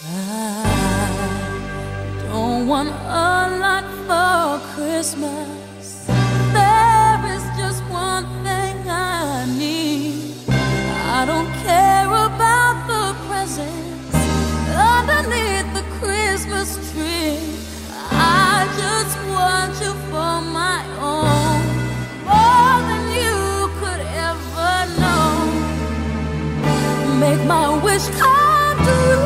I don't want a lot for Christmas. There is just one thing I need. I don't care about the presents underneath the Christmas tree. I just want you for my own, more than you could ever know. Make my wish come true.